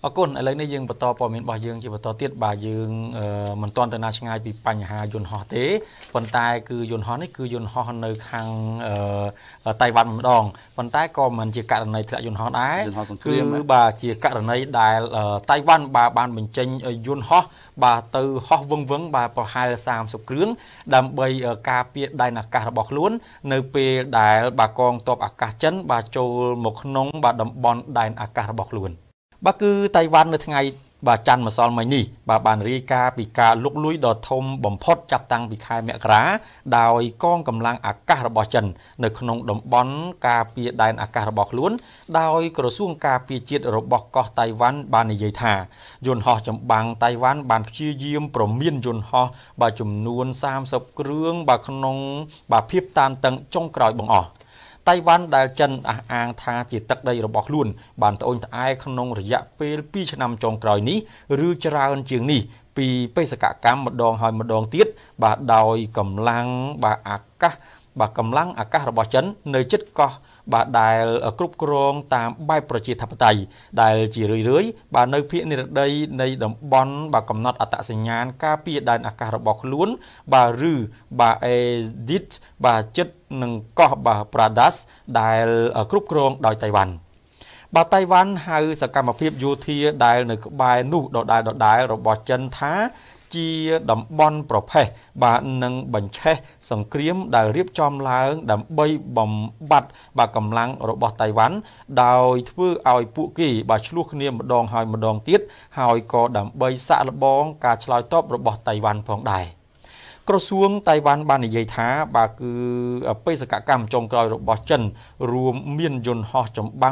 គុណឥឡូវនេះយើងបន្តព័ត៌មានរបស់យើងជាបន្តទៀតបាទយើងមិនទាន់ទៅណាឆ្ងាយពីបញ្ហាយន្តហោះទេប៉ុន្តែគឺយន្តហោះនេះគឺយន្តហោះនៅខាងតៃវ៉ាន់ម្ដងប៉ុន្តែក៏មិនជាករណីធ្លាក់យន្តហោះដែរគឺបាទជាករណីដែលតៃវ៉ាន់បានបញ្ចេញយន្តហោះបាទទៅហោះវឹងវឹងបាទប្រហែល30គ្រឿងដើម្បីការពារដែនអាកាសរបស់ខ្លួននៅពេលដែលបាទកងទ័ពអាកាសចិនបាទចូលមកក្នុងបាទតំបន់ដែនអាកាសរបស់ខ្លួនបាទគឺតៃវ៉ាន់នៅថ្ងៃបាទច័ន្ទម្សិលមិញនេះបាទបានរាយការណ៍ពីការលុកលុយដ៏ធំបំផុតចាប់តាំងពីខែមករាដោយកងកម្លាំងអាកាសរបស់ចិននៅក្នុងតំបន់ការពារដែនអាកាសរបស់ខ្លួនដោយក្រសួងការពារជាតិរបស់កោះតៃវ៉ាន់បាននិយាយថាយន្តហោះចម្បាំងតៃវ៉ាន់បានព្យាយាមប្រមានយន្តហោះបាទចំនួន30គ្រឿងបាទក្នុងបាទភាពតានតឹងចុងក្រោយបង្អស់តៃវ៉ាន់ដែលចិនអះអាងថាជាទឹកដីរបស់ខ្លួនបានត្អូញត្អែក្នុងរយៈពេល2ឆ្នាំចុងក្រោយនេះឬច្រើនជាងនេះពីបេសកកម្មម្ដងហើយម្ដងទៀតបាទដោយកម្លាំងបាទអាកាសបាទកម្លាំងអាកាសរបស់ចិននៅជិតកោះបាទដែលគ្រប់គ្រងតាមបែបប្រជាធិបតេយ្យដែលជារឿយៗបាទនៅភាគនិរតីនៃតំបន់បាទកំណត់អត្តសញ្ញាណការពារដែនអាកាសរបស់ខ្លួនបាទឬបាទ EDIT បាទចិត្តនឹងកោះបាទ Pradas ដែលគ្រប់គ្រងដោយតៃវ៉ាន់បាទតៃវ៉ាន់ហៅសកម្មភាពយោធាដែលនៅក្បែរនោះដដែលរបស់ចិនថាជាតំបន់ប្រផេះបាទនឹងបញ្ឆេះសង្គ្រាមដែលរៀបចំឡើងដើម្បីបំបត្តិបាទកម្លាំងរបស់តៃវ៉ាន់ដោយធ្វើឲ្យពួកគេបាទឆ្លោះគ្នាម្ដងហើយម្ដងទៀតហើយក៏ដើម្បីសាក់លបងការឆ្លើយតបរបស់តៃវ៉ាន់ផងដែរក្រសួងតៃវ៉ាន់បាននិយាយថាបាទគឺបេសកកម្មចុងក្រោយរបស់ចិនរួមមានយន្តហោះចម្បាំង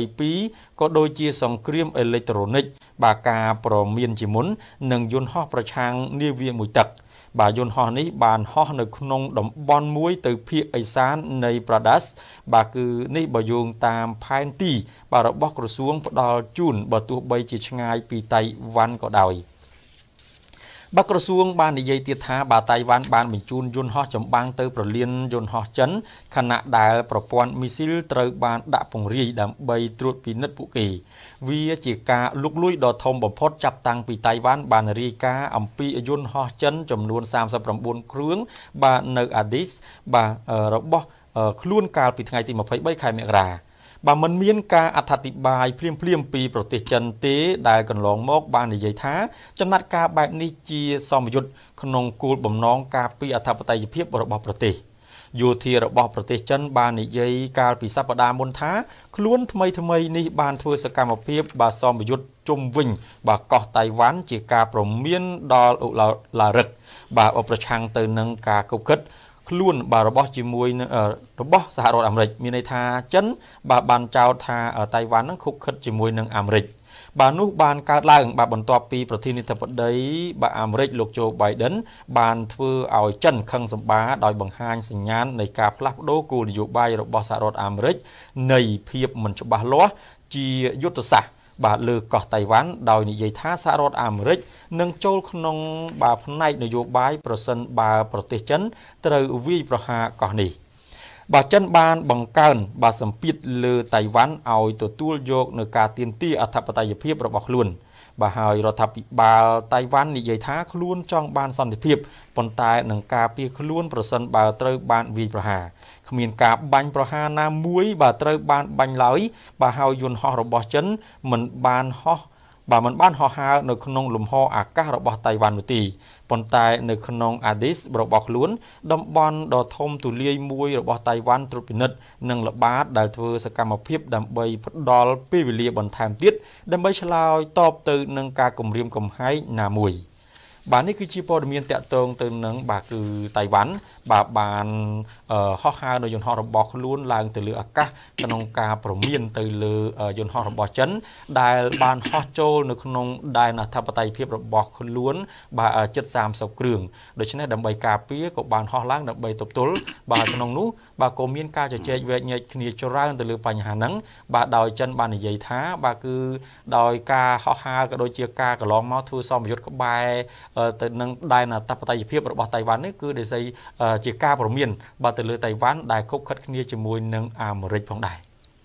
22ក៏ដូចជាសង្គ្រាមអេឡិចត្រូនិកបាទការប្រមានជាមុននិងយន្តហោះប្រឆាំងនាវាមួយទឹកបាទយន្តហោះនេះបានហោះនៅក្នុងតំបន់មួយទៅភាគឦសាននៃ Pradas បាទគឺនេះបើយោងតាមផែនទីបាទរបស់ក្រសួងផ្ដល់ជូនបើទោះបីជាឆ្ងាយពីតៃវ៉ាន់ក៏ដោយបាទក្រសួងបាននិយាយទៀតថាបាទតៃវ៉ាន់បានបញ្ជូនយន្តហោះចម្បាំងទៅប្រលានយន្តហោះចិនខណៈដែលប្រព័ន្ធមីស៊ីលត្រូវបានដាក់ពង្រាយដើម្បីត្រួតពិនិត្យពួកគេវាជាការលុកលុយដ៏ធំបំផុតចាប់តាំងពីតៃវ៉ាន់បានរាយការណ៍អំពីយន្តហោះចិនចំនួន39គ្រឿងបាទនៅ Addis បាទរបស់ខ្លួនកាលពីថ្ងៃទី23ខែមករាបាទมันមានការអត្ថាធិប្បាយភ្លាមពីប្រទេសចិនទេដែលកន្លងមកបាននិយាយថាចំណាត់ការបែបនេះជាសមយុទ្ធក្នុងគោលបំណងការពារអធិបតេយ្យភាពរបស់ប្រទេសយោធារបស់ប្រទេសចិនបាននិយាយកាលពីសប្តាហ៍មុនថាខ្លួនថ្មីនេះបានធ្វើសកម្មភាពបាទសមយុទ្ធជុំវិញបាទកោះតៃវ៉ាន់ជាការប្រមានដល់ឧឡារិកបាទប្រឆាំងទៅនឹងការគប់គិតខ្លួនបាទរបស់ជាមួយរបស់សហរដ្ឋអាមេរិកមានន័យថាចិនបាទបានចោទថាតៃវ៉ាន់នឹងខុបខិតជាមួយនឹងអាមេរិកបាទនោះបានកើតឡើងបាទបន្ទាប់ពីប្រធានាធិបតីបាទអាមេរិកលោកโจ Biden បានធ្វើឲ្យចិនខឹងសម្បាដោយបង្ហាញសញ្ញាណនៃការផ្លាស់ប្ដូរគោលនយោបាយរបស់សហរដ្ឋអាមេរិកនៃភាពមិនច្បាស់លាស់ជាយុទ្ធសាស្ត្របាទលើកោះតៃវ៉ាន់ដោយនិយាយថាសហរដ្ឋអាមេរិកនឹងចូលក្នុងបាទផ្នែកនយោបាយប្រសិនបើប្រទេសចិនត្រូវវាយប្រហារកោះនេះបាទចិនបានបង្កើនបាទសម្ពាធលើតៃវ៉ាន់ឲ្យទទួលយកនៅការទាមទារអធិបតេយ្យភាពរបស់ខ្លួនបាទហើយរដ្ឋាភិបាលតៃវ៉ាន់និយាយថាខ្លួនចង់បានសន្តិភាពប៉ុន្តែនឹងការពារខ្លួនប្រសិនបើត្រូវបានវាយប្រហារគ្មានការបាញ់ប្រហារណាមួយបាទត្រូវបានបាញ់ឡើយបាទហើយយន្តហោះរបស់ចិនមិនបានហោះហើរនៅក្នុងលំហអាកាសរបស់តៃវ៉ាន់នោះទេប៉ុន្តែនៅក្នុង Addis របស់ខ្លួនតំបន់ដ៏ធំទូលាយមួយរបស់តៃវ៉ាន់ត្រួតពិនិត្យនិងល្បាតដែលធ្វើសកម្មភាពដើម្បីផ្ដល់ពេលវេលាបន្ថែមទៀតដើម្បីឆ្លើយតបទៅនឹងការគំរាមកំហែងណាមួយបាទនេះគឺជាព័ត៌មានតាក់ទងទៅនឹងបាទគឺតៃវ៉ាន់បាទបានហោះហើរនៅយន្តហោះរបស់ខ្លួនឡើងទៅលើអាកាសក្នុងការប្រមានទៅលើយន្តហោះរបស់ចិនដែលបានហោះចូលនៅក្នុងដែនអធិបតេយ្យភាពរបស់ខ្លួនបាទជិត30គ្រឿងដូច្នេះដើម្បីការពារក៏បានហោះឡើងដើម្បីទប់ទល់បាទក្នុងនោះបាទក៏មានការជជែកវែកញែកគ្នាច្រើនទៅលើបញ្ហាហ្នឹងបាទដោយចិនបាននិយាយថាបាទគឺដោយការហោះហើរក៏ដូចជាការកន្លងមកធ្វើសមយុទ្ធក្បែរទៅនឹងដែនអធិបតេយ្យភាពរបស់តៃវ៉ាន់នេះគឺដោយសារជាការប្រមានបាទទៅលើតៃវ៉ាន់ដែលខុបខិតគ្នាជាមួយនឹងអាមេរិកផងដែរ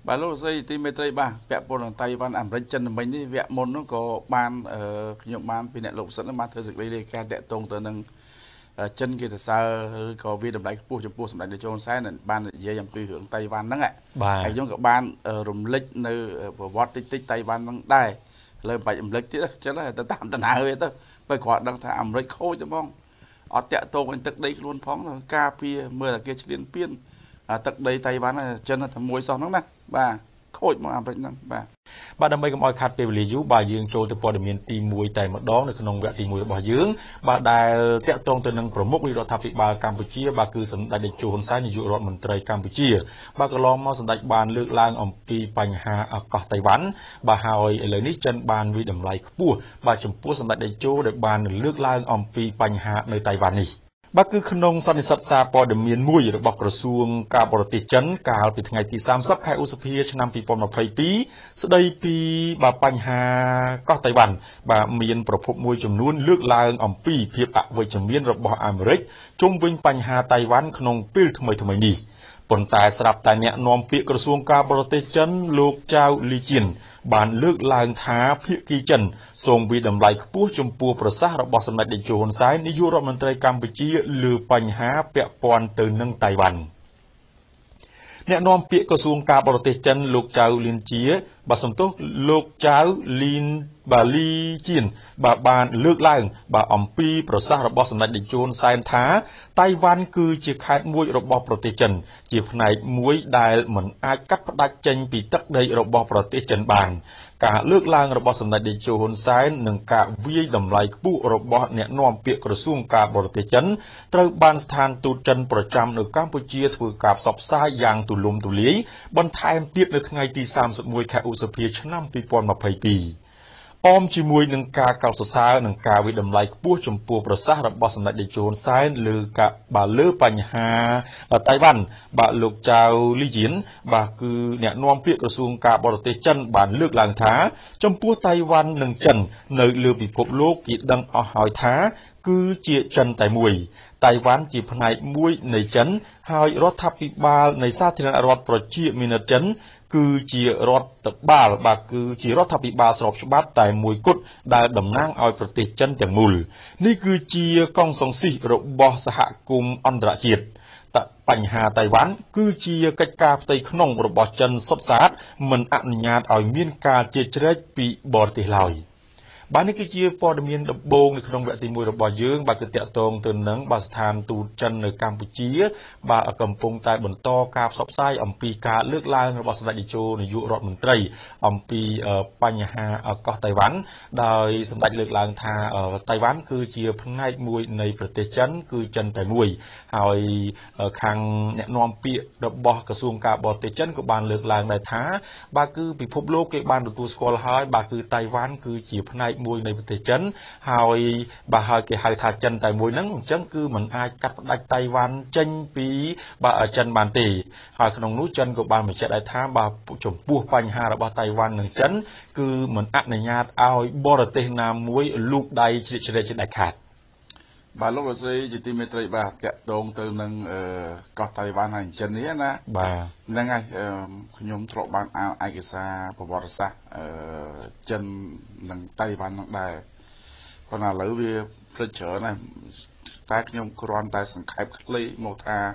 bà lúc xây thì mấy tây ba vẽ bộ đường tây văn ẩm rách chân mình đi vẽ môn nó có ban nhộn ban vì nẹt lục sẵn nó ban thời dịch đây ca tệ tông từ nâng chân kia là sao có vi đầm đáy pua chấm pua sầm đáy để cho sai nè ban dây dầm tùy hưởng tây văn đó ạ hay giống các ban rùm lích nơi vót tích tích tây văn đang đai lên bài ẩm lích chứ chứ là ta tạm tận hại thôi bài quạt đang thả ẩm rách khô chứ mong ở tệ tông anh tức đấy luôn phóng rồi ca pia mưa là kia liên piên tức đây tây văn chân là thầm muối son nè bà khôi mà ẩm rách nè bà đâm bay cầm oi khát về lý do bà dương cho từ bỏ miền tây muối tại mặt đó để khung vẹt tây muối bà dương bà đài tẹt tông từ nâng promote đi rồi tháp bà Campuchia bà cứ sẵn đại để chủ hôn sai như dụ rọt mình tây Campuchia bà có lo mau sẵn đại bàn lược lang ông pi bành hà ở cỏ Tây Văn bà hỏi lời nít chân bàn vì đầm lại pua bà chấm pua sẵn đại để chủ để bàn lược lang ông pi bành hà nơi Tây Văn này bà cứ khăn nông sanh sát xa bỏ đầm miền muối được bọc rasuông cả bờ tây chấn cả từ ngày tí sam sắp hai Usapia năm pi pom là phây pí sau đây pi bà bành hà có Tây Văn bà miềnประพบmuối chấm nuôn lược lang ông pi phiệp ạ với chấm miền rồi bỏ Americ trung vinh bành hà Tây Văn khăn nông pil thay thay điผลแต่สำหรับแต่เนี่ยนอมเปียกระทรวงการบริเตจันโลกเจ้าลีเจียนบานเลือกลางท้าเพียกีจันทรงวีดำไลผู้จมปัวประสาระบสมเด็จเดชโจนซ้ายนิยุรัฐมนตรีกัมพูชีลือปัญหาเปียปอนตื่นนังไต้หวันเนี่ยนอมเปียกระทรวงการบริเตจันโลกเจ้าลีนเจียบสมทบโลกเจ้าลีนบาลีจีนบานเลือกล่างบาอมปีประสาระบสมเด็จเดชโจนซ้ายท้าไต้หวันคือจีขาดมวยระบอบประเทศจันจีบในมวยได้เหมือนอากัดประดักจันปีตักได้ระบอบประเทศจันบานการเลือกล่างระบอบสมเด็จเดชโจนซ้ายหนึ่งกะวิยดำไลผู้ระบอบเนี่ยนอมเปียกระทรวงการบริเทศจันตระบานสถานตูจันประจำในกัมพูชีถือกับสอบซ้ายอย่างตุลมตุลีบรรทายเตียบในทั้งไงตีสามสมวยแขอุสเพียชนะปีปอนมาภัยปีอมจิมวยหนึ่งกาเกาสซาหนึ่งกาวิดำไลผู้ชมพูประสาระบสมเด็จเดชโจนซ้ายหรือกะบาเลือปัญหาไต้หวันบาลูกเจ้าลิจินบาคือเนี่ยนอมเปียกระทรวงการบริเตจันบานเลือกหลังท้าชมพูไต้หวันหนึ่งจันในเรือบิภพโลกกีดังเอาหอยท้าคือเจียจันไต้มวยไต้หวันจีบในมวยในจันหอยรัฐพิบาลในสาธารณรัฐประเทศมินจันคือจีรถตบาลบาคือจีรถทับิบาสอบฉบับแต่มวยกุดได้ดำนางเอาประเทศจันอย่างมูลนี่คือจีกองสงสีระบอบสหกุมอันตรจิตแต่ปัญหาไต้หวันคือจีกิจการไต้ขนงระบอบจันสดสาดมันอนุญาตเอาเมียนกาเจเจริญปีบอร์ติลอยบ้านนี้คือจีปอดเมียนดับโบงในขนมแบบตีมวยระบอบยืงบาคือเตะตรงตื่นหนังบาสถานตูจันในกัมพูชีบากำปงใต้บนโตกาบซอบไซอัมปีกาเลือกลายระบอบสมเด็จโจในยุโรปมันตรีอัมปีปัญหาก็ไต้หวันโดยสมเด็จเลือกลายทาไต้หวันคือจีพนัยมวยในประเทศจันคือจันแต่มวยหอยคังเนี่ยนอมปีระบอบกระทรวงการบอเตจันก็บานเลือกลายในท้าบาคือปิภพโลกเก็บบานตัวสกอลหายบาคือไต้หวันคือจีพนัยมวยในประเทศจันหอยบาหอยเกี่ยหอยทาจันแต่มวยนั้นจังคือเหมือนอากัดได้ไต้หวันจันปีบาจันบานตีหอยขนมนู้จันก็บานเหมือนจะได้ท้าบาจมปูปัญหาระบอบไต้หวันหนึ่งจันคือเหมือนอักในญาติเอาบอร์เตนามวยลูกใดเฉลี่ยจะได้ขาด bà lúc đó xây chỉ tìm mấy bà kẹt đông từ nâng có Tây Văn hành chân ấy nè bà nâng ngay nhóm trọ bạn ai cái xa của bò xa chân nâng Tây Văn nâng đài còn là lấy về lên chợ này tác nhóm kron tại sân khai lấy một tha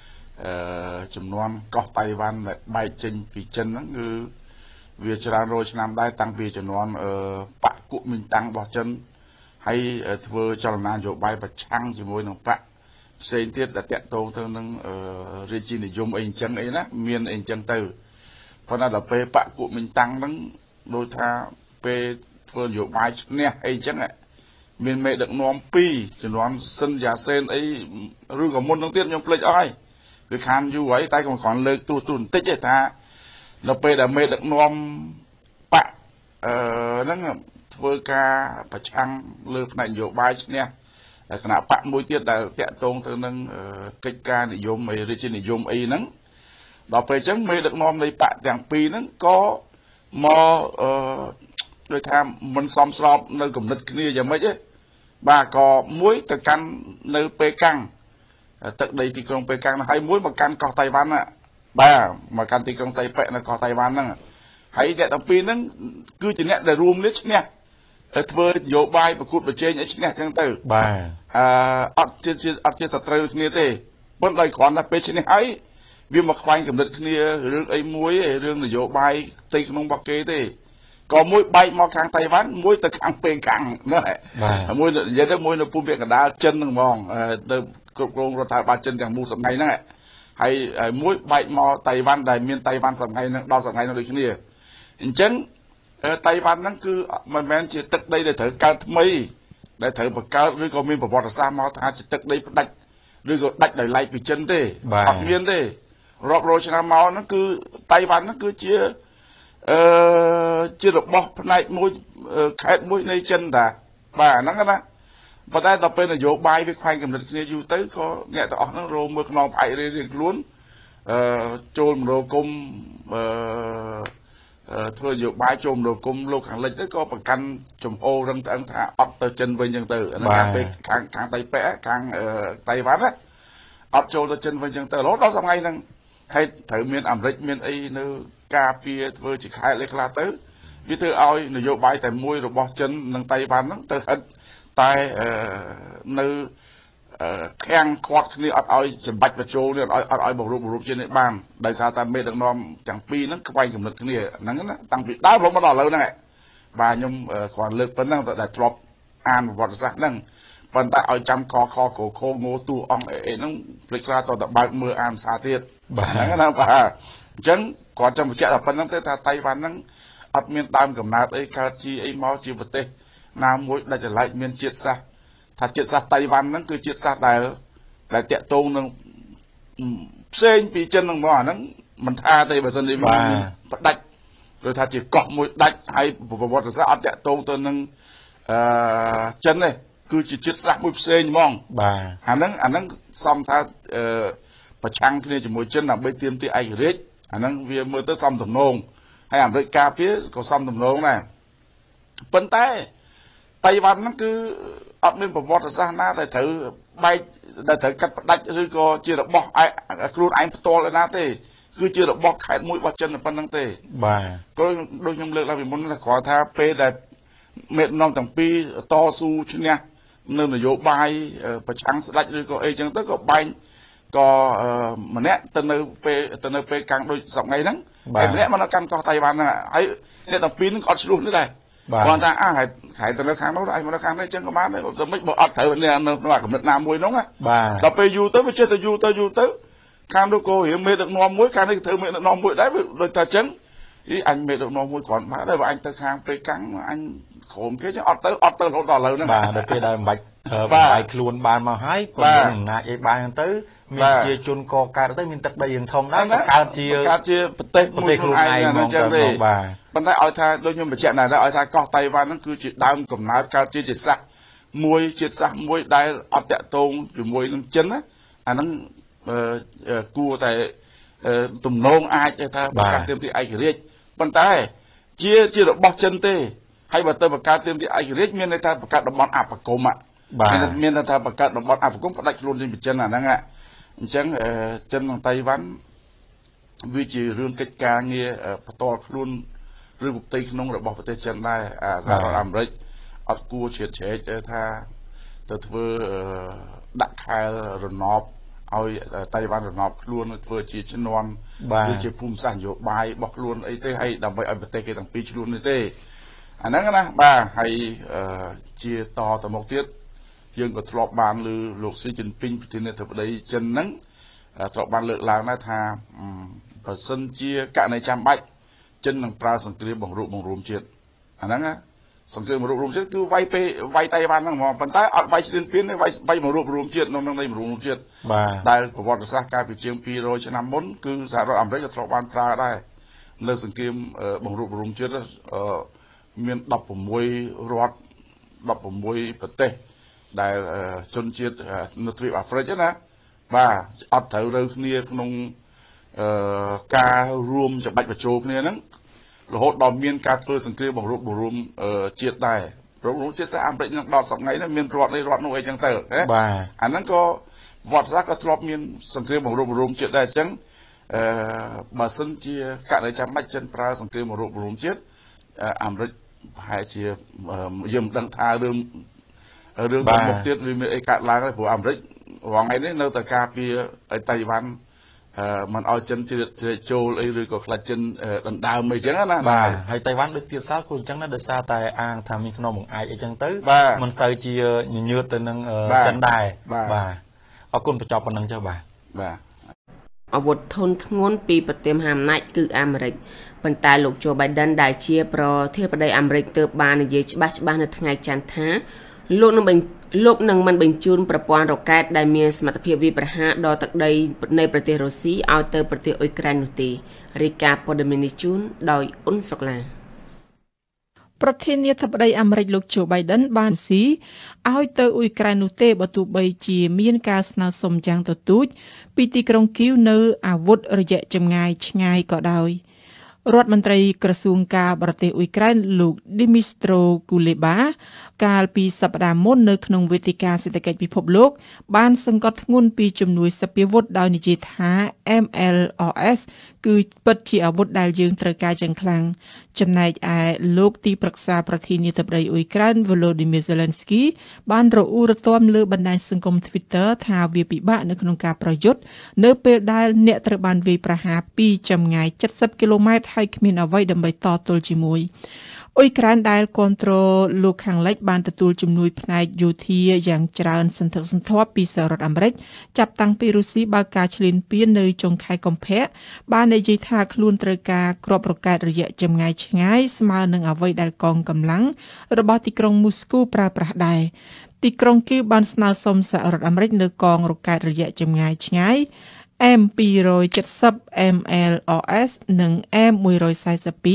chùm non có Tây Văn lại bay chân vì chân nó như việc cho rồi làm đai tăng vì chùm non bạn cụ mình tăng bỏ chân hay vừa cho là dụ bay bạch trăng chỉ môi nòng bạc xây tiết là tẹt tô theo nâng riêng chi để dùng ảnh chân ấy nè miền ảnh chân từ còn là pe bạc cụ mình tăng nâng đôi tha pe vừa dụ bay nè ảnh chân này miền mẹ được nón pi chỉ nón sân giả sen ấy rư cả môn đầu tiên nhom plei ai cái khăn du ấy tay còn lơ tu tuần tích vậy ta là pe là mẹ được nón bạc nâng vừa ca bạch trăng lơ này dụ bay nèขณะปะมวยเตี้ยแต่แกะตรงเธอนั่งกิจการนิยมไอ้ริจินิยมไอ้นั่งดอกไปจังไม่ดักนอมในปะอย่างปีนั้นก็มาโดยทำมันซ้อมสอบในกลุ่มนักเรียนอย่างไม่ใช่บาก็มวยตะกันในเปกังตักใดที่กรงเปกังให้มวยมากันเกาะไต้หวันอ่ะ bà mà can tì công tay pẹ nó có tay ban năng hãy để tập pin năng cứ chỉ nét để room list nè vừa dỗ bài và cút và chơi những nét chẳng từ bà ở trên sạt trời kia thế vẫn lại còn là page này ấy vì mà khoanh cầm đất kia rương ấy muối rương là dỗ bài tây không bạc kê thế có muối bay mò khang tay ván muối từ khang pê khang nữa muối giờ đó muối nó phun việc cả đá chân nó mòn từ cột cột rồi thả ba chân càng mua sập ngay nữa hay muối bay mò tay ván đại miền tay ván sập ngay nó đo sập ngay nó được cái này chân tay ván nó cứ mình chỉ tức đây để thử cao mấy để thử bậc cao rồi còn miền bậc sa mò thà chỉ tức đây đạch rồi còn đạch để lại bị chân thế học miền thế rọp rồi cho mò nó cứ tay ván nó cứ chưa được bọc này mũi khét mũi này chân đã bà nó cái đó và đây đọc bên là dỗ bài với khoanh cầm lịch kia du tới có nghe tao nó rô mực non phải đi riêng luôn chôn đồ cung thôi dỗ bài chôn đồ cung lô khẳng lịch đó có bằng canh chùm ô răng thẳng thả ấp từ chân với nhân từ nó càng tay pẽ càng tay ván á ấp chôn từ chân với nhân từ lót đó xong ngay năng hay thử miền ẩm rích miền ấy nơi cà phê vừa chỉ khai lấy là tới vì thưa ơi nó vô bài tại môi rồi bỏ chân nâng tay bàn nó từ hết tay nơi khen quạt như ơi chỉ bạch và trâu này ơi bộ rụp trên địa bàn đại sao ta mê được nom chẳng pi nó quay cầm lực cái này nó tăng vị đá không có đỏ lâu này bà nhung còn lực vẫn đang tại drop an vật sắc năng vẫn tại ở trăm kho cổ khô ngô tu ong ấy nó lịch ra toàn tập bài mưa an xa tiết bà nó bà chân còn trong một trận là phân năng tới ta tay van năng ấp miền tam cầm nát ấy ca chi ấy máu chi vật tê nam mũi đại lại miền triệt xa thật triệt xa tay van năng cứ triệt xa đại tiện tôn năng xên vì chân năng mỏ năng mình tha tay vào sân đi mà bắt đạch rồi thật chỉ cọp mũi đạch hay một ra ấp tiện tôn tên năng chân này cứ chỉ triệt xa mũi xên mong bà anh năng xong tha và chăng thì chỉ mũi chân là bên tiêm thì ai rết năng vì mưa tới xong tầm nôn hay làm với cà phía có xong tầm nôn này vấn tay tay văn nó cứ ấp lên một vọt ra na để thử bay để thử cắt đạch rồi có chưa được bóc ai luôn anh to lên na thế cứ chưa được bóc khai mũi vào chân là phân năng tê bà có đôi nhung lực là vì muốn là có tha p để mệt non tầng pi to su chứ nha nên là vô bay và trắng đạch rồi có ấy chẳng tất có bay có mà nè tên nơi p càng đôi giọng ngay nắng em nè mà nó căng co tay bàn là ấy nè đọc pin còn luôn nữa này còn ta hãy tên nó kháng đấu đây mà nó kháng đấy chân có mát đấy rồi mấy bộ ắt thử bên này nó là của Việt Nam muối nóng á đọc p du tới với chơi từ du tới kháng đấu cô hiểu mê được non muối kháng đấy thử mê được non muối đấy rồi ta chấn ý anh mê được non muối còn má đây và anh ta kháng p căng anh khổm cái chứ ắt tới lỗ đỏ lớn nữa bà được cái đây bạch bài luôn bàn mà hái còn nãy ấy bàn tới mình chia chôn co ca tới mình tập đây thông đó ca chia tết luôn ai nó chơi đi bên tay ở tha đôi như một chuyện này đó ở tha co tay vào nó cứ chỉ đau cầm ná ca chia chỉ sắc muối đai ở tẹt tôn từ muối nó chân á nó cua tại tùm nôn ai cho tha ca tiêm thì ai riết bên tay chia được bọc chân tê hay bà tơ bà ca tiêm thì ai riết miền này tha bà ca đập bóng áp bà cồm ạ miền này tha bà ca đập bóng áp cũng có đạch luôn trên chân là năng ạ chẳng chân bằng tay ván vì chỉ rương cách ca nghe to luôn rương một tay không được bọc tay chân này ra đó làm đấy ở cua triệt chế cho tha từ vừa đặt khai rồi nọp ôi tay ván rồi nọp luôn vừa chỉ chân non vừa chỉ phun sản dụ bài bọc luôn ấy thế hay đầm vậy ở tay cái thằng pi luôn thế anh nói cái ba hay chia to từ một tiết dương có thọp bàn lư lục sĩ trình pin thì nên thực đấy chân nắng thọp bàn lự làng na thà và sân chia cả này trăm bạch chân bằng pra sừng kia bằng rùm chuyện anh nói á sừng kia bằng rùm chuyện cứ vay tay bàn thằng mò bàn tay ở vay trên phiến đấy vay bằng rùm chuyện nó đang đây bằng rùm chuyện đây của bọn sa ca bị chiếm pi rồi cho năm bốn cứ giả rồi làm đấy là thọp bàn pra đây nơi sừng kia bằng rùm chuyện đó miền đập của môi rót đập của môi bật tê đại chôn chiết nước thủy ở phía trước nè và ở thử rồi kia nông ca room cho bạch và trâu kia nè rồi hốt đòn miên ca phơi sừng kia bằng room chiết này rồi chiết sẽ ăn bệnh đòn sọc ngay nó miên rót đây rót nuôi chẳng tử đấy anh nó có vọt ra cái drop miên sừng kia bằng room chiết đây chẳng bà sân chia cả đời chăm mạch chân pra sòng kia một rụp rụm chết ảm rích hai chia dùm đăng tha đương một tiết vì mấy cả lá cái của ảm rích vào ngày đấy nơi ta ca bia ở Tây Văn mình ao chân thì châu lấy rồi có là chân đằng đào mấy chén á bà hay Tây Văn được tiết sát cũng chẳng nó được xa tại an tham mình không một ai ở chân tới mình xây chia nhiều từ nâng chân đài bà ở cùng phải chọn phần nâng cho bà ở một thôn ngôn pi bật tiêm hàm nại cứ Americ phần tài lục cho Biden đại chia pro thiết vào đây Americ từ ba này dưới ba là ngày chán thá lúc nâng mình bình chunประปอนរ៉ុកែតដែលមានសមត្ថភាពវាប្រហារដល់ទឹកដីនៃប្រទេសរុស្ស៊ីឲ្យទៅប្រទេសអ៊ុយក្រែននោះទេរាយការណ៍ព័ត៌មាននេះជូនដោយអ៊ុនសុកឡាប្រធានាធិបតីអាមេរិកលោក Joe Biden បានស៊ីឲ្យទៅអ៊ុយក្រែននោះទេបើទោះបីជាមានការស្នើសុំយ៉ាងទទូចពីទីក្រុងគីវនៅអាវុធរយៈចម្ងាយឆ្ងាយក៏ដោយរដ្ឋមន្ត្រីក្រសួងការបរទេសអ៊ុយក្រែនលោក Dmytro Kuleba កាលពីសប្តាហ៍មុននៅក្នុងវេទិកាសេដ្ឋកិច្ចពិភពលោកបានសង្កត់ធ្ងន់ពីជំនួយសព្វាវុធដោយនិយាយថា MLRS គឺពិតជាអាវុធដែលយើងត្រូវការយ៉ាងខ្លាំងចំណែកឯលោកទីប្រឹក្សាប្រធានាធិបតីអ៊ុយក្រែន Volodymyr Zelensky បានរអ៊ូរទាំលើបណ្ដាញសង្គម Twitter ថាវាពិបាកនៅក្នុងការប្រយុទ្ធនៅពេលដែលអ្នកត្រូវបានវាយប្រហារពីចម្ងាយ70គីឡូម៉ែត្រហើយគ្មានអ្វីដើម្បីតទល់ជាមួយអ៊ុយក្រែនដែលគ្រប់គ្រងលោកខាងលិចបានទទួលជំនួយផ្នែកយោធាយ៉ាងច្រើនសន្ធឹកសន្ធាប់ពីសហរដ្ឋអាមេរិកចាប់តាំងពីរុស្ស៊ីបើកការឈ្លានពាននៅចុងខែកុម្ភៈបាននិយាយថាខ្លួនត្រូវការគ្រាប់រ៉ុកែតរយៈចម្ងាយឆ្ងាយស្មើនឹងអ្វីដែលកងកម្លាំងរបស់ទីក្រុងមូស្គូប្រើប្រាស់ដែរទីក្រុងគីវបានស្នើសុំសហរដ្ឋអាមេរិកនៅកងរ៉ុកែតរយៈចម្ងាយឆ្ងាយM270 MLRS និង M142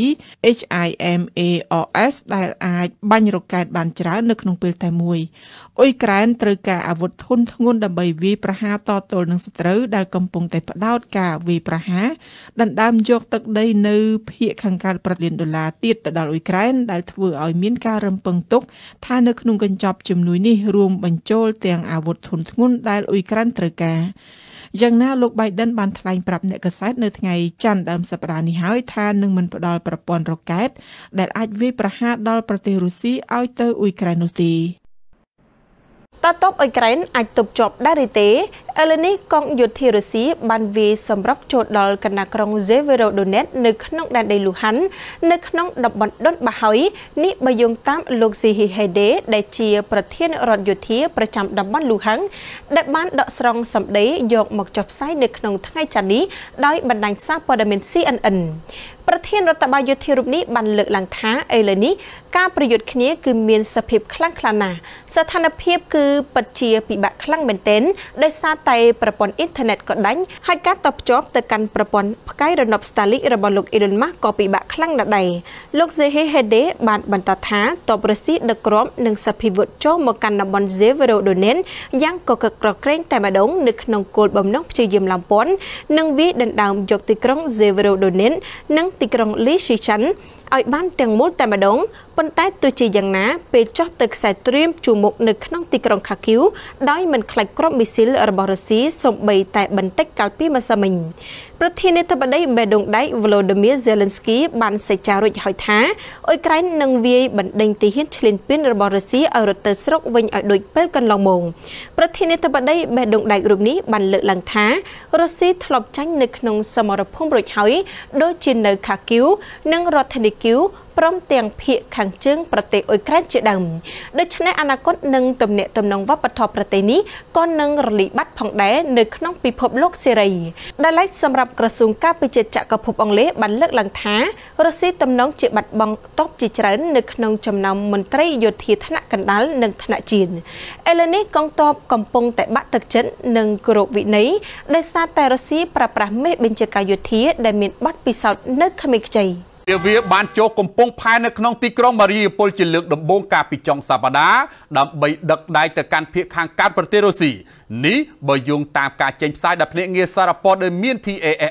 HIMARS ដែលអាចបាញ់រ៉ុកែតបានច្រើននៅក្នុងពេលតែមួយអ៊ុយក្រែនត្រូវការអាវុធធុនធ្ងន់ដើម្បីវាយប្រហារតទល់នឹងសត្រូវដែលកំពុងតែផ្ដោតការវាយប្រហារដណ្ដើមយកទឹកដីនៅភាគខាងកើតប្រទេស$ទៀតទៅដល់អ៊ុយក្រែនដែលធ្វើឲ្យមានការរំពឹងទុកថានៅក្នុងកញ្ចប់ជំនួយនេះរួមបញ្ចូលទាំងអាវុធធុនធ្ងន់ដែលអ៊ុយក្រែនត្រូវការយ៉ាងណាលោក Biden បានថ្លែងប្រាប់អ្នកកាសែតនៅថ្ងៃច័ន្ទដើមសប្តាហ៍នេះហើយថានឹងមិនផ្ដល់ប្រព័ន្ធរ៉ុកែតដែលអាចវាយប្រហារដល់ប្រទេសរុស្ស៊ីឲ្យទៅអ៊ុយក្រែននោះទេតើតបអ៊ុយក្រែនអាចទប់ជាប់ដែរឬទេឥឡូវនេះកងយោធារុស្ស៊ីបានវាយសម្រុកចូលដល់កណ្ដាលក្រុង Severodonetsk នៅក្នុងដែនដី Luhansk នៅក្នុងតំបន់ដុនបាហើយនេះបើយោងតាមលោក Serhiy Haidai ដែលជាប្រធានរដ្ឋយោធាប្រចាំតំបន់ Luhansk ដែលបានដកស្រង់សម្ដីយកមកចុះផ្សាយនៅក្នុងថ្ងៃច័ន្ទនេះដោយបណ្ដាញសារព័ត៌មាន CNN ប្រធានរដ្ឋបាលយោធារូបនេះបានលើកឡើងថាឥឡូវនេះការប្រយុទ្ធគ្នាគឺមានសភាពខ្លាំងក្លាណាស់ស្ថានភាពគឺពិតជាពិបាកខ្លាំងមែនទែនដោយសារតែប្រព័ន្ធអ៊ីនធឺណិតក៏ដាច់ហើយការតភ្ជាប់ទៅកាន់ប្រព័ន្ធផ្កាយរណប Starlink របស់លោក Elon Musk ក៏ពិបាកខ្លាំងណាស់ដែរលោក Serhiy Haidai បានបន្តថាតបរុស្ស៊ីដឹកគ្រាប់និងសភាវុធចូលមកកាន់តំបន់ Severodonetsk យ៉ាងកកក្រក្រែងតែម្ដងនៅក្នុងគោលបំណងព្យាយាមឡោមព័ន្ធនិងវាយដណ្ដើមយកទីក្រុង Severodonetsk និងទីក្រុង Lysychansk ឲ្យបានទាំងមូលតែម្ដងប៉ុន្តែទោះជាយ៉ាងណាពេលចុះទៅខ្សែត្រៀមជួរមុខនៅក្នុងទីក្រុង Kharkiv ដោយមិនខ្លាចគ្រាប់មីស៊ីលរបស់រុស្ស៊ីសូម្បីតែបន្តិចកាលពីម្សិលមិញប្រធានាធិបតីបេដងដៃ Volodymyr Zelensky បានសេចក្ដីរួចហើយថាអ៊ុយក្រែននឹងវាយបណ្ដេញទីហ៊ានឈ្លានពានរបស់រុស្ស៊ីឲ្យរត់ទៅស្រុកវិញឲ្យដូចពេលកន្លងមកប្រធានាធិបតីបេដងដៃរូបនេះបានលើកឡើងថារុស្ស៊ីធ្លាប់ចាញ់នៅក្នុងសមរភូមិរួចហើយដូចជានៅ Kharkiv និងរដ្ឋធានី Kyiv ព្រមទាំងភាគខាងជើងប្រទេសអ៊ុយក្រែនជាដើមដូច្នេះអនាគតនឹងទំនាក់ទំនងវប្បធម៌ប្រទេសនេះក៏នឹងរលាយបាត់ផងដែរនៅក្នុងពិភពលោកសេរីដែលឡែកសម្រាប់ក្រសួងការពារជាតិចក្រភពអង់គ្លេសបានលើកឡើងថារុស្ស៊ីទំនងជាបាត់បង់ទ័ពជាច្រើននៅក្នុងចំណោមមន្ត្រីយោធាថ្នាក់កណ្ដាលនិងថ្នាក់ជាតិឥឡូវនេះកងទ័ពកំពុងតែបាក់ទឹកចិត្តនិងគោរពវិន័យដោយសារតែរុស្ស៊ីប្រើប្រាស់មេបញ្ជាការយោធាដែលមានបទពិសោធន៍នៅក្មេងខ្ចីវាបានចូលកំពង់ផែនៅក្នុងទីក្រុងម៉ារីប៉ូលជាលើកដំបូងកាលពីចុងសប្តាហ៍ដើម្បីដឹកដៃទៅកាន់ភាគខាងកើតប្រទេសរុស្ស៊ីនេះបើយោងតាមការចេញផ្សាយដោយភ្នាក់ងារសារព័ត៌មាន TASS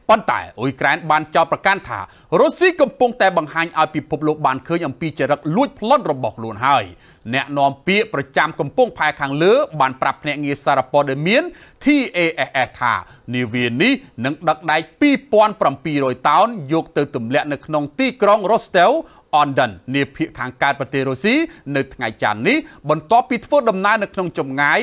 ប៉ុន្តែអ៊ុយក្រែនបានចោទប្រកាន់ថារុស្ស៊ីកំពុងតែបង្ហាញឲ្យពិភពលោកបានឃើញអំពីចរិតលួចប្លន់របស់ខ្លួនហើយអ្នកនាំពាក្យប្រចាំកំពង់ផែខាងលើបានប្រាប់ភ្នាក់ងារសារព័ត៌មាន TASS ថានាវានេះនឹងដឹកដែក 2,700 តោនយកទៅទម្លាក់នៅក្នុងទីក្រុង Rostov on Don នាភាគខាងកើតប្រទេសរុស្ស៊ីនៅថ្ងៃច័ន្ទនេះបន្ទាប់ពីធ្វើដំណើរនៅក្នុងចម្ងាយ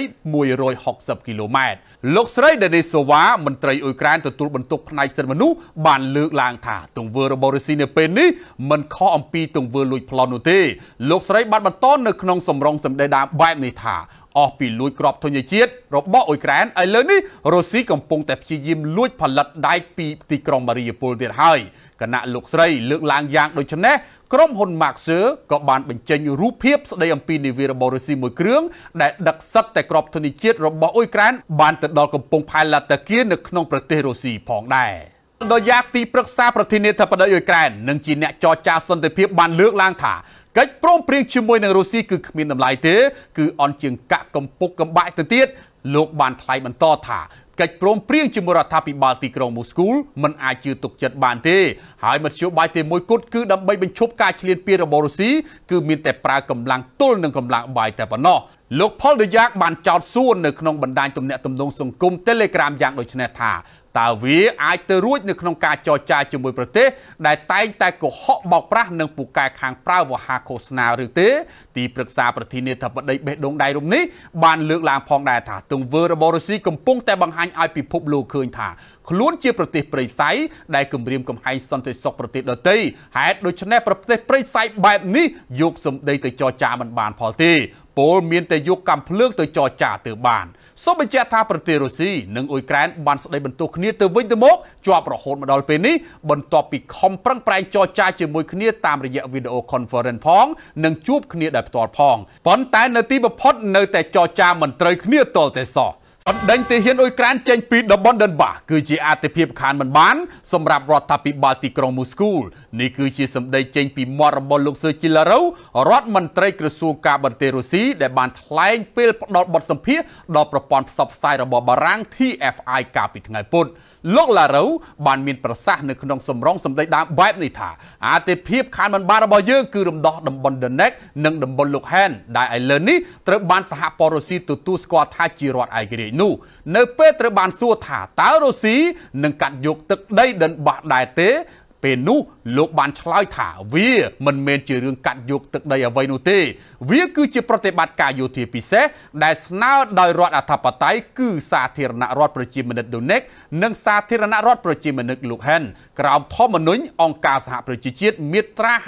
160 គីឡូម៉ែត្រលោកស្រី Denisova មន្ត្រីអ៊ុយក្រែនទទួលបន្ទុកផ្នែកសិទ្ធិមនុស្សបានលើកឡើងថាទង្វើរបស់រុស្ស៊ីនៅពេលនេះមិនខុសអំពីទង្វើលួចប្លន់នោះទេលោកស្រីបានបន្តនៅក្នុងសម្រងសម្ដីដើមបែបនេះថាអស់ពីលួចក្របធញ្ញជាតិរបស់អ៊ុយក្រែនឥឡូវនេះរុស្ស៊ីកំពុងតែព្យាយាមលួចផលិតដែកពីទីក្រុងម៉ារីយ៉ូប៉ូលទៀតហើយគណៈលោកស្រីលើកឡើងយ៉ាងដូចនេះក្រុមហ៊ុន Maxer ក៏បានបញ្ចេញរូបភាពស្ដីអំពីនាវារបស់រុស្ស៊ីមួយគ្រឿងដែលដឹកសិតតែក្របធញ្ញជាតិរបស់អ៊ុយក្រែនបានទៅដល់កំពង់ផែឡាតាគៀនៅក្នុងប្រទេសរុស្ស៊ីផងដែរដោយយ៉ាងទីប្រឹក្សាប្រធានាធិបតីអ៊ុយក្រែននិងជាអ្នកចរចាសន្តិភាពបានលើកឡើងថាកិច្ចព្រមព្រៀងជាមួយនឹងរុស្ស៊ីគឺគ្មានតម្លៃទេគឺអន់ជាងកាក់កំពុកកំបាក់ទៅទៀតលោកបានថ្លែងបន្តថាកិច្ចព្រមព្រៀងជាមួយរដ្ឋាភិបាលទីក្រុងមូស្គូមិនអាចជឿទុកចិត្តបានទេហើយមធ្យោបាយតែមួយគត់គឺដើម្បីបញ្ឈប់ការឈ្លានពានរបស់រុស្ស៊ីគឺមានតែប្រើកម្លាំងទល់នឹងកម្លាំងបាយតែប៉ុណ្ណោះលោក Paul Dyak បានចោទសួរនៅក្នុងបណ្ដាញទំនាក់ទំនងសង្គម Telegram យ៉ាងដូចនេះថាតើវាអាចទៅរួចនៅក្នុងការចរចាជាមួយប្រទេសដែលតែងតែកុហកបោកប្រាស់និងពូកែខាងប្រើវោហារឃោសនាឬទេទីប្រឹក្សាប្រធានាធិបតីបេះដូងដៃរំនេះបានលើកឡើងផងដែរថាទង្វើរបស់រុស្ស៊ីកំពុងតែបង្ហាញឲ្យពិភពលោកឃើញថាខ្លួនជាប្រទេសព្រៃផ្សៃដែលគំរាមកំហែងសន្តិសុខប្រទេសដទៃហេតុដូច្នេះប្រទេសព្រៃផ្សៃបែបនេះយកសម្ដីទៅចរចាមិនបានផលទេពលមានតែយកកាំភ្លើងទៅចរចាទៅបានសូមបញ្ជាក់ថាប្រទេសរុស្ស៊ីនិងអ៊ុយក្រែនបានស្ដីបន្ទោសគ្នាទៅវិញទៅមកជាប់រហូតមកដល់ពេលនេះបន្ទាប់ពីខំប្រឹងប្រែងចរចាជាមួយគ្នាតាមរយៈវីដេអូ conference ផងនិងជួបគ្នាដោយផ្ទាល់ផងប៉ុន្តែនៅទីបំផុតនៅតែចរចាមិនត្រូវគ្នាតលតែសោះអត់ដេញទាហានអ៊ុយក្រែនចេញពីតំបន់ដិនបាសគឺជាអតិភិបខានមិនបានសម្រាប់រដ្ឋាភិបាលទីក្រុងមូស្គូនេះគឺជាសម្ដីចេញពីមាត់របស់លោកស៊ឺជីឡារ៉ូរដ្ឋមន្ត្រីក្រសួងការបរទេសរុស្ស៊ីដែលបានថ្លែងពេលផ្ដល់បទសម្ភាសន៍ដល់ប្រព័ន្ធផ្សព្វផ្សាយរបស់បារាំង TFI កាលពីថ្ងៃពុធលោកឡារ៉ូបានមានប្រសាសន៍នៅក្នុងសម្រងសម្ដីដើមបែបនេះថាអតិភិបខានមិនបានរបស់យើងគឺរំដោះតំបន់ Donetsk និងតំបន់ Luhansk ដែលឥឡូវនេះត្រូវបានសហព័ន្ធរុស្ស៊ីទទួលស្គាល់ថាជារដ្ឋឯករាជ្យនោះនៅពេលត្រូវបានសួរថាតើរុស្ស៊ីនឹងកាត់យកទឹកដីដិនបាសដែរទេពេលនោះលោកបានឆ្លើយថាវាមិនមែនជារឿងកាត់យកទឹកដីអ្វីនោះទេវាគឺជាប្រតិបត្តិការយោធាពិសេសដែលស្នើដោយរដ្ឋអធិបតេយ្យគឺសាធារណរដ្ឋប្រជាមានិត Donetsk និងសាធារណរដ្ឋប្រជាមានិត Luhansk ក្រោមធម្មនុញ្ញអង្គការសហប្រជាជាតិមាត្រា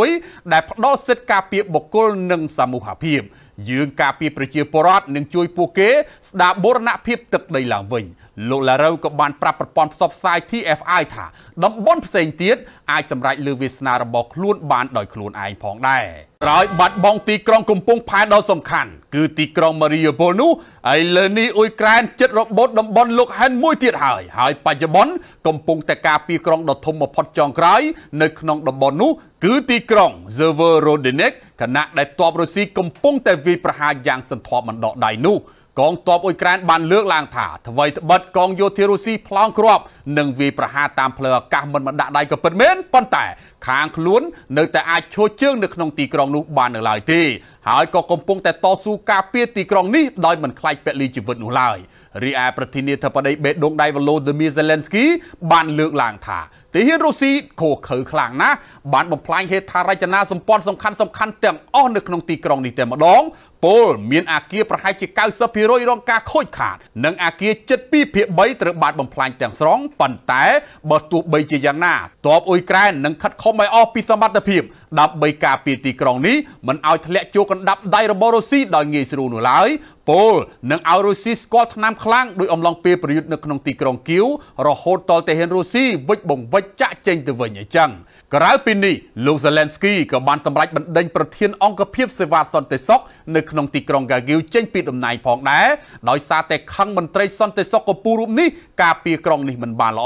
51ដែលផ្ដល់សិទ្ធិការពារបុគ្គលនិងសមូហភាពយើងការពារប្រជាពលរដ្ឋនិងជួយពួកគេស្ដារបូរណភាពទឹកដីឡើងវិញលោកឡារ៉ូក៏បានប្រាប់ប្រព័ន្ធផ្សព្វផ្សាយ TFI ថាតំបន់ផ្សេងទៀតអាចសម្រេចលើវាសនារបស់ខ្លួនបានដោយខ្លួនឯងផងដែរក្រោយបាត់បង់ទីក្រុងកំពង់ផែដ៏សំខាន់គឺទីក្រុងម៉ារីយ៉ូប៉ូលនោះឥឡូវនេះអ៊ុយក្រែនជិតរបូតតំបន់លុកហែនមួយទៀតហើយបច្ចុប្បន្នកំពុងតែការពារក្រុងដ៏ធំបំផុតចុងក្រោយនៅក្នុងតំបន់នោះគឺទីក្រុង Severodonetsk ខណៈដែលទ័ពរុស្ស៊ីកំពុងតែវាយប្រហារយ៉ាងសន្ធប់មិនដកដៃនោះកងទ័ពអ៊ុយក្រែនបានលើកឡើងថាអ្វីត្បិតកងយោធារុស្ស៊ីប្លង់គ្រាប់និងវាយប្រហារតាមផ្លូវអាកាសមិនដាក់ដៃក៏ពិតមែនប៉ុន្តែខាងខ្លួននៅតែអាចឈរជើងនៅក្នុងទីក្រុងនោះបាននៅឡើយទេហើយក៏កំពុងតែតស៊ូការពារទីក្រុងនេះដោយមិនខ្លាចពលីជីវិតនោះឡើយរីឯប្រធានាធិបតីបេដងដៃ Volodymyr Zelensky បានលើកឡើងថាទាហានរុស្ស៊ីខូខើខ្លាំងណាស់បានបំផ្លាញហេដ្ឋារចនាសម្ព័ន្ធសំខាន់ទាំងអស់នៅក្នុងទីក្រុងនេះតែម្ដងពលមានអាគារប្រហែលជា 90% រងការខូចខាតនិងអាគារជិត 2/3 ត្រូវបានបំផ្លាញទាំងស្រុងប៉ុន្តែបើទោះបីជាយ៉ាងណាទ័ពអ៊ុយក្រែននឹងខិតខំឲ្យអស់ពីសមត្ថភាពដើម្បីការពារទីក្រុងនេះមិនឲ្យធ្លាក់ចូលកណ្ដាប់ដៃរបស់រុស្ស៊ីដោយងាយស្រួលនោះឡើយពលនឹងឲ្យរុស្ស៊ីស្គាល់ថ្នាំខ្លាំងដោយអំឡុងពេលប្រយុទ្ធនៅក្នុងទីក្រុងគៀវរហូតដល់ទាហានរុស្ស៊ីវិច្ចបង្វិចចាក់ចេញទៅវិញអញ្ចឹងក្រៅពីនេះលោក Zelensky ក៏បានសម្រេចបណ្ដេញប្រធានអង្គភាពសេវាសន្តិសុខនៅក្នុងទីក្រុង Kharkiv ចេញពីតំណែងផងដែរដោយសារតែខឹងមន្ត្រីសន្តិសុខកំពូលរូបនេះការពារក្រុងនេះមិនបានល្អ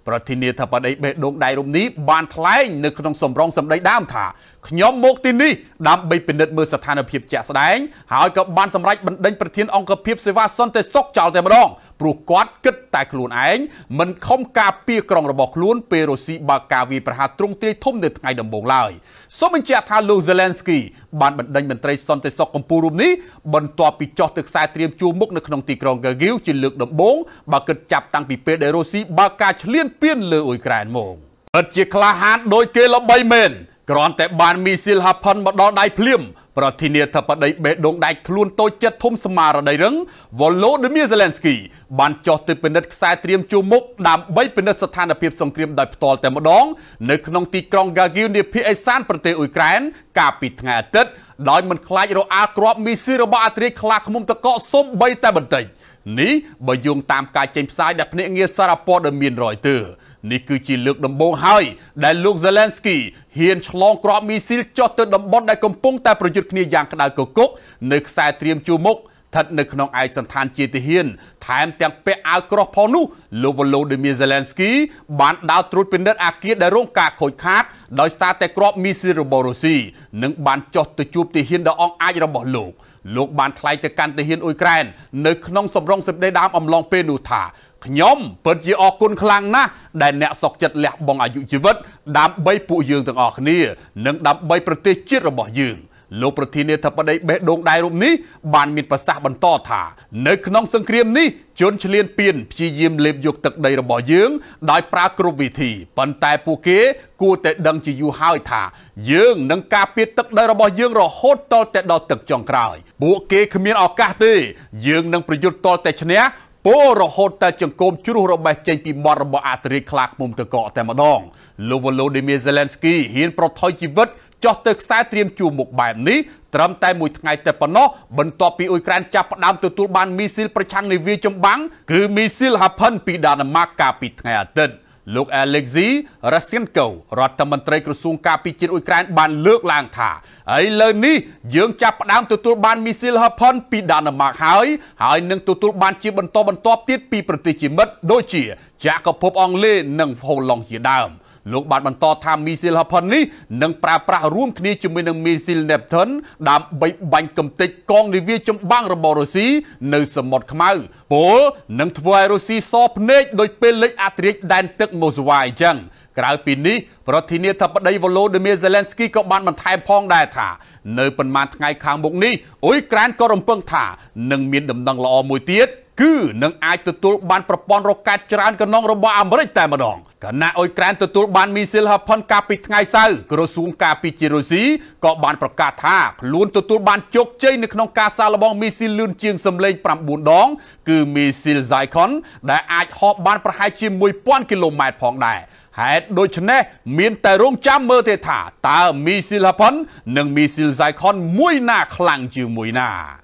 ប្រធានាធិបតីបេដងដៃរំនេះបានថ្លែងនៅក្នុងសម្រងសម្ដីដើមថាខ្ញុំមកទីនេះដើម្បីពិនិត្យមើលស្ថានភាពជាក់ស្ដែងហើយក៏បានសម្រេចបណ្ដេញប្រធានអង្គភាពសេវាសន្តិសុខចោលតែម្ដងព្រោះគាត់គិតតែខ្លួនឯងមិនខំការពារក្រុងរបស់ខ្លួនពេលរុស្ស៊ីបើកការវាយប្រហារទ្រង់ទ្រាយធំនៅថ្ងៃដំបូងឡើយសូមបញ្ជាក់ថាលោក Zelensky បានបណ្ដេញមន្ត្រីសន្តិសុខកម្ពុជារូបនេះបន្ទាប់ពីចុះទៅខ្សែត្រៀមជួរមុខនៅក្នុងទីក្រុង Kyiv ជាលើកដំបូងបើគិតចាប់តាំងពីពេលដែលរុស្ស៊ីបើកការឈ្លានពានលើអ៊ុយក្រែនមកពិតជាក្លាហានដោយគេល្បីមែនគ្រាន់តែបានមីស៊ីលហាផុនមកដល់ដៃភ្លាមប្រធានាធិបតីបេដងដៃខ្លួនតូចចិត្តធំស្មារតីរឹង Volodymyr Zelensky បានចុះទៅពិនិត្យខ្សែត្រៀមជួរមុខដើម្បីពិនិត្យស្ថានភាពសង្គ្រាមដោយផ្ទាល់តែម្ដងនៅក្នុងទីក្រុង Kyiv នាភាគឦសានប្រទេសអ៊ុយក្រែនកាលពីថ្ងៃអាទិត្យដោយមិនខ្លាចរអាគ្រាប់មីស៊ីលរបស់អត្រាខ្លាឃ្មុំតកកសូម្បីតែបន្តិចនេះបើយោងតាមការចេញផ្សាយដែលភ្នាក់ងារសារព័ត៌មានReutersនេះគឺជាលើកដំបូងហើយដែលលោក Zelensky ហ៊ានឆ្លងគ្រាប់មីស៊ីលចុះទៅតំបន់ដែលកំពុងតែប្រយុទ្ធគ្នាយ៉ាងក្តៅគគុកនៅខ្សែត្រៀមជួរមុខស្ថិតនៅក្នុងឯកសណ្ឋានជាទាហានថែមទាំងពាក់អាវក្រោះផងនោះលោក Volodymyr Zelensky បានដើរត្រួតពិនិត្យអគារដែលរងការខូចខាតដោយសារតែគ្រាប់មីស៊ីលរបស់រុស្ស៊ីនិងបានចុះទៅជួបទាហានដ៏អង់អាចរបស់លោកបានថ្លែងទៅកាន់ទាហានអ៊ុយក្រែននៅក្នុងសម្រងសម្ដីដើមអំឡុងពេលនោះថាខ្ញុំពិតជាអរគុណខ្លាំងណាស់ដែលអ្នកសុខចិត្តលះបង់អាយុជីវិតដើម្បីពួកយើងទាំងអស់គ្នានិងដើម្បីប្រទេសជាតិរបស់យើងលោកប្រធានាធិបតីបេដងដៃរូបនេះបានមានប្រសាសន៍បន្តថានៅក្នុងសង្គ្រាមនេះជនឈ្លានពានព្យាយាមលេបយកទឹកដីរបស់យើងដោយប្រើគ្រប់វិធីប៉ុន្តែពួកគេគួរតែដឹងជាយូរហើយថាយើងនឹងការពារទឹកដីរបស់យើងរហូតតតែដល់ទឹកចុងក្រោយពួកគេគ្មានឱកាសទេយើងនឹងប្រយុទ្ធតតែឈ្នះពោរហូតតែចង្គមជ្រុះរបេះចេញពីមាត់របស់អត្រាខ្លាឃ្មុំតកកតែម្ដងលោក Volodymyr Zelensky ហ៊ានប្រថុយជីវិតចុះទៅខ្សែត្រៀមជួរមុខបែបនេះត្រឹមតែមួយថ្ងៃតែប៉ុណ្ណោះបន្ទាប់ពីអ៊ុយក្រែនចាប់ផ្ដើមទទួលបានមីស៊ីលប្រឆាំងនាវាចម្បាំងគឺមីស៊ីលហាផិនពីដាណឺម៉ាកកាលពីថ្ងៃអាទិត្យលោក Alexei Rashenko រដ្ឋមន្ត្រីក្រសួងការពារជាតិអ៊ុយក្រែនបានលើកឡើងថាឥឡូវនេះយើងចាប់ផ្ដើមទទួលបានមីស៊ីលហាផិនពីដាណឺម៉ាកហើយនឹងទទួលបានជាបន្តបន្ទាប់ទៀតពីប្រទេសជាមិត្តដូចជាចក្រភពអង់គ្លេសនិងហូឡុងជាដើមលោកបានបន្តថាមីស៊ីលហាផុននេះនឹងប្រើប្រាស់រួមគ្នាជាមួយនឹងមីស៊ីល Neptune ដើម្បីបាញ់កំទេចកងនាវាចម្បាំងរបស់រុស្ស៊ីនៅសមុទ្រខ្មៅពលនឹងធ្វើឲ្យរុស្ស៊ីសភ្នែកដោយពេលលេចអត្រាដែនទឹកម៉ូស្វាអញ្ចឹងក្រៅពីនេះប្រធានាធិបតី Volodymyr Zelensky ក៏បានបន្ថែមផងដែរថានៅប៉ុន្មានថ្ងៃខាងមុខនេះអ៊ុយក្រែនក៏រំពឹងថានឹងមានដំណឹងល្អមួយទៀតគឺនឹងអាចទទួលបានប្រព័ន្ធរ៉ុកែតច្រើនកណ្ដុងរបស់អាមេរិកតែម្ដងគណៈអ៊ុយក្រែនទទួលបានមីស៊ីលហាផុនកាលពីថ្ងៃសៅរ៍ក្រសួងការពារជាតិរុស្ស៊ីក៏បានប្រកាសថាខ្លួនទទួលបានជោគជ័យនៅក្នុងការសាកល្បងមីស៊ីលលឿនជាងសម្លេង9ដងគឺមីស៊ីល Zircon ដែលអាចហោះបានប្រហែលជា 1000 គីឡូម៉ែត្រផងដែរហេតុដូច្នេះមានតែរងចាំមើលទេថាតើមីស៊ីលហាផុននិងមីស៊ីល Zircon មួយណាខ្លាំងជាងមួយណា